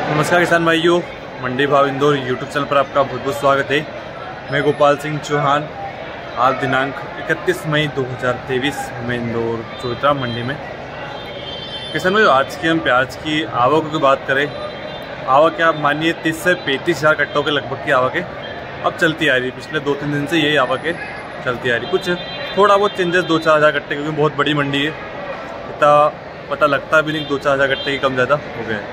नमस्कार किसान भाइयों, मंडी भाव इंदौर यूट्यूब चैनल पर आपका बहुत बहुत स्वागत है। मैं गोपाल सिंह चौहान। आज दिनांक 31 मई 2023 में इंदौर चौथरा मंडी में। किसान भाइयों, आज की हम प्याज की आवक की बात करें। आवक आप मानिए 30 से 35 हज़ार कट्टों के लगभग की आवक है अब चलती आ रही। पिछले 2-3 दिन से यही आवक है चलती आ रही। कुछ थोड़ा बहुत चेंजेस 2-4 हज़ार कट्टे, क्योंकि बहुत बड़ी मंडी है, इतना पता लगता भी नहीं 2-4 हज़ार कट्टे की कम ज़्यादा हो गए।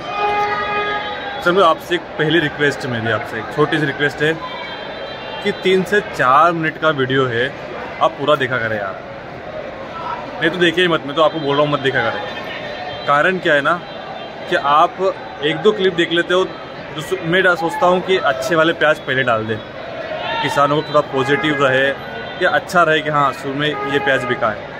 चलो आपसे एक पहली रिक्वेस्ट, मेरी आपसे एक छोटी सी रिक्वेस्ट है कि 3 से 4 मिनट का वीडियो है, आप पूरा देखा करें यार। नहीं तो देखिए मत, मैं तो आपको बोल रहा हूँ मत देखा करें। कारण क्या है ना कि आप 1-2 क्लिप देख लेते हो, जो मैं सोचता हूँ कि अच्छे वाले प्याज पहले डाल दें, किसानों को थोड़ा पॉजिटिव रहे या अच्छा रहे कि हाँ शुरू में ये प्याज बिका है।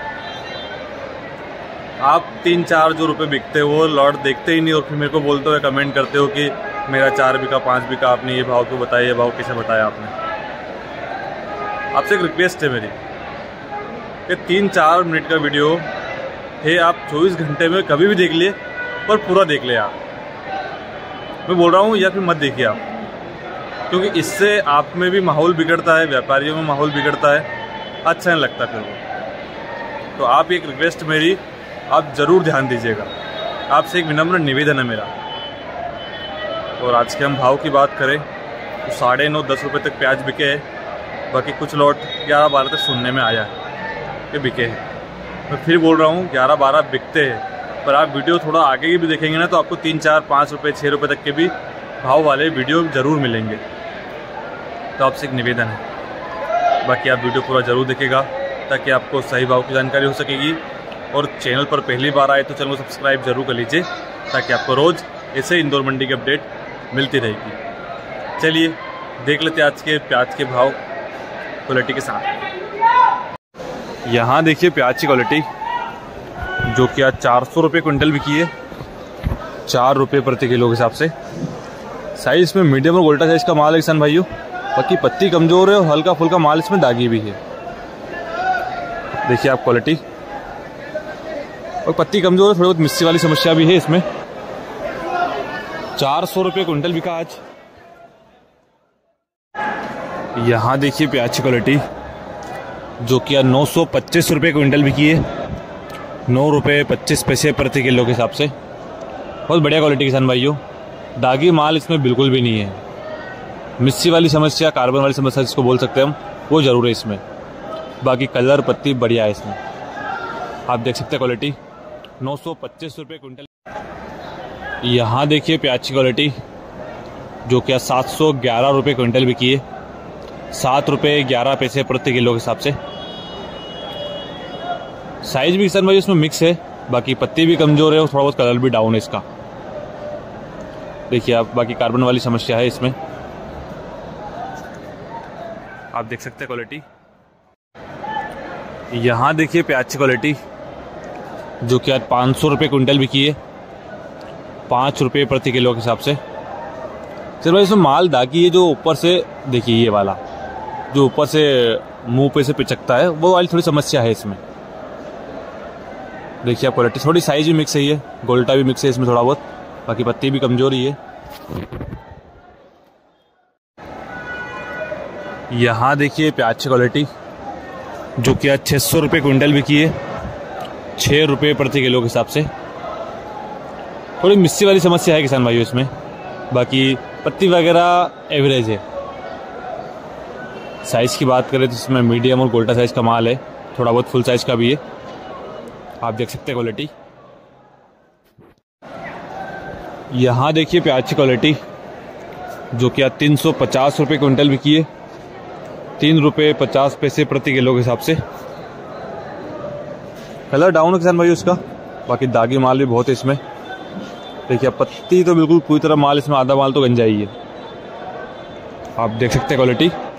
आप 3-4 जो रुपये बिकते हो वो लॉट देखते ही नहीं और फिर मेरे को बोलते हुए कमेंट करते हो कि मेरा 4 बिका 5 बिका, आपने ये भाव क्यों बताया, ये भाव कैसे बताया आपने। आपसे एक रिक्वेस्ट है मेरी कि 3-4 मिनट का वीडियो है, आप 24 घंटे में कभी भी देख लिए पर पूरा देख ले आप। मैं बोल रहा हूँ या फिर मत देखिए आप, क्योंकि इससे आप में भी माहौल बिगड़ता है, व्यापारियों में माहौल बिगड़ता है, अच्छा नहीं लगता फिर वो। तो आप एक रिक्वेस्ट मेरी, आप ज़रूर ध्यान दीजिएगा। आपसे एक विनम्र निवेदन है मेरा। और आज के हम भाव की बात करें तो 9.5-10 रुपये तक प्याज बिके हैं। बाकी कुछ लॉट 11-12 तक सुनने में आया है कि बिके हैं। मैं फिर बोल रहा हूँ 11-12 बिकते हैं, पर आप वीडियो थोड़ा आगे की भी देखेंगे ना तो आपको 3-4-5 रुपये 6 रुपये तक के भी भाव वाले वीडियो ज़रूर मिलेंगे। तो आपसे एक निवेदन है, बाकी आप वीडियो पूरा ज़रूर देखेगा ताकि आपको सही भाव की जानकारी हो सकेगी। और चैनल पर पहली बार आए तो चैनल को सब्सक्राइब जरूर कर लीजिए ताकि आपको रोज़ ऐसे इंदौर मंडी की अपडेट मिलती रहेगी। चलिए देख लेते हैं आज के प्याज के भाव क्वालिटी के साथ। यहाँ देखिए प्याज की क्वालिटी, जो कि आज 400 रुपये क्विंटल बिकी है, 4 रुपये प्रति किलो के हिसाब से। साइज में मीडियम और गोल्टा साइज का माल है किसान भाइयों। बाकी पत्ती कमज़ोर है और हल्का फुल्का माल इसमें दागी भी है। देखिए आप क्वालिटी, और पत्ती कमजोर है, थोड़ी बहुत मिस्सी वाली समस्या भी है इसमें। 400 रुपये क्विंटल बिका आज। यहाँ देखिए प्याज की क्वालिटी, जो कि आज 925 रुपये क्विंटल बिकी है, 9 रुपये 25 पैसे प्रति किलो के हिसाब से। बहुत बढ़िया क्वालिटी किसान भाइयों। दागी माल इसमें बिल्कुल भी नहीं है। मिस्सी वाली समस्या, कार्बन वाली समस्या जिसको बोल सकते हैं हम, वो ज़रूर है इसमें। बाकी कलर पत्ती बढ़िया है इसमें। आप देख सकते हैं क्वालिटी 925 रुपये क्विंटल। यहाँ देखिए प्याज की क्वालिटी, जो कि 711 रुपये क्विंटल बिकी है, 7 रुपये 11 पैसे प्रति किलो के हिसाब से। साइज भी किसान भाई इसमें मिक्स है, बाकी पत्ती भी कमज़ोर है और थोड़ा बहुत कलर भी डाउन है इसका। देखिए आप, बाकी कार्बन वाली समस्या है इसमें। आप देख सकते हैं क्वालिटी। यहाँ देखिए प्याज की क्वालिटी, जो कि आज 500 रुपये क्विंटल बिकी है, 5 रुपये प्रति किलो के हिसाब से। चलो भाई, इसमें माल दागी है, जो ऊपर से देखिए ये वाला जो ऊपर से मुंह पे से पिचकता है, वो वाली थोड़ी समस्या है इसमें। देखिए आप क्वालिटी, थोड़ी साइज भी मिक्स है, गोल्टा भी मिक्स है इसमें थोड़ा बहुत। बाकी पत्ती भी कमजोर ही है। यहाँ देखिए प्याज की क्वालिटी, जो कि आज 600 रुपये क्विंटल बिकी है, 6 रुपये प्रति किलो के हिसाब से। थोड़ी मिस्सी वाली समस्या है किसान भाइयों इसमें। बाकी पत्ती वगैरह एवरेज है। साइज़ की बात करें तो इसमें मीडियम और गोल्टा साइज़ का माल है, थोड़ा बहुत फुल साइज़ का भी है। आप देख सकते हैं क्वालिटी। यहाँ देखिए प्याज की क्वालिटी, जो कि आज 350 रुपये क्विंटल बिकी है, 3 रुपये 50 पैसे प्रति किलो के हिसाब से। कलर डाउन है किसान भाई उसका। बाकी दागी माल भी बहुत है इसमें। देखिए पत्ती तो बिल्कुल पूरी तरह माल इसमें, आधा माल तो गंजा ही है। आप देख सकते हैं क्वालिटी।